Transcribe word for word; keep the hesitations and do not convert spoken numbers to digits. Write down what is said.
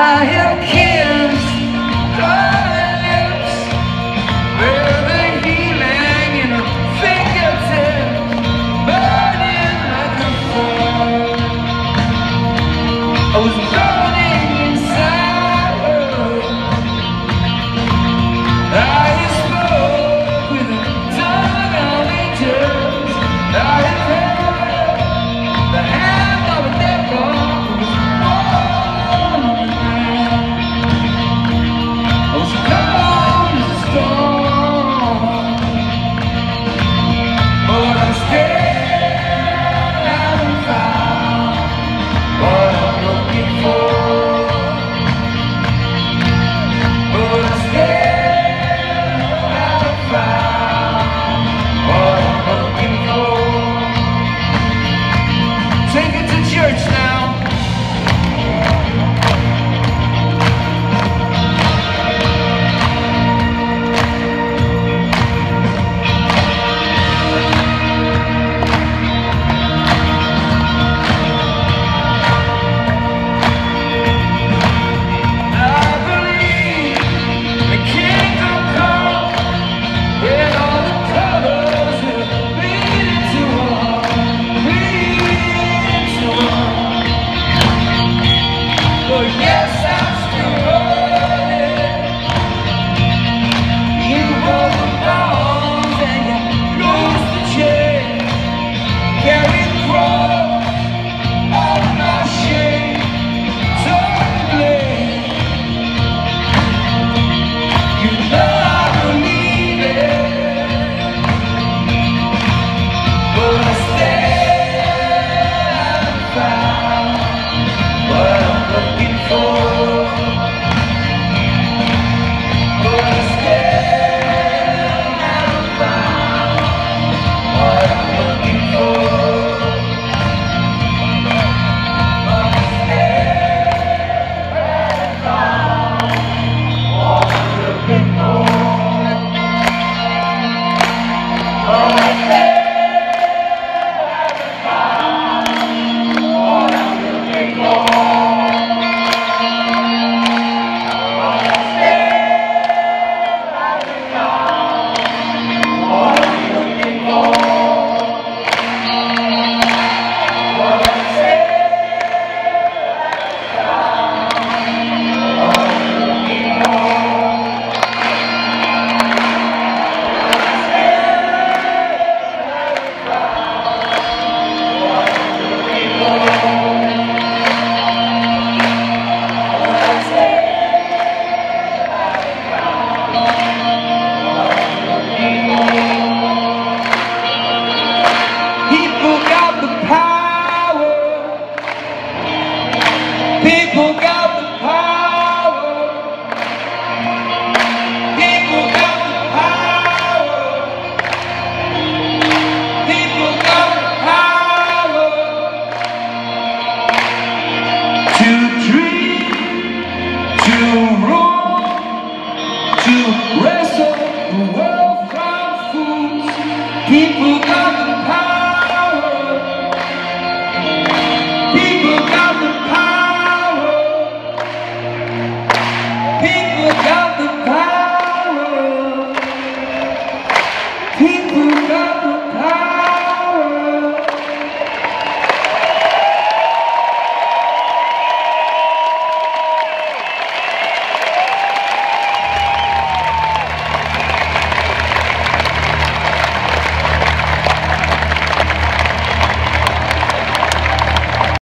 I have kissed your lips, where the healing in her fingertips, burning like a fire. I was burning inside her. I spoke with a tongue of angels. I have held the hand of a devil who was born on the ground. I was cold as a storm, but I still haven't found what I'm looking for. But I still haven't found what I'm looking for. Take it to church now. I believe the kingdom come, when all the colors will bleed into one, bleed into one. But yes, I'm still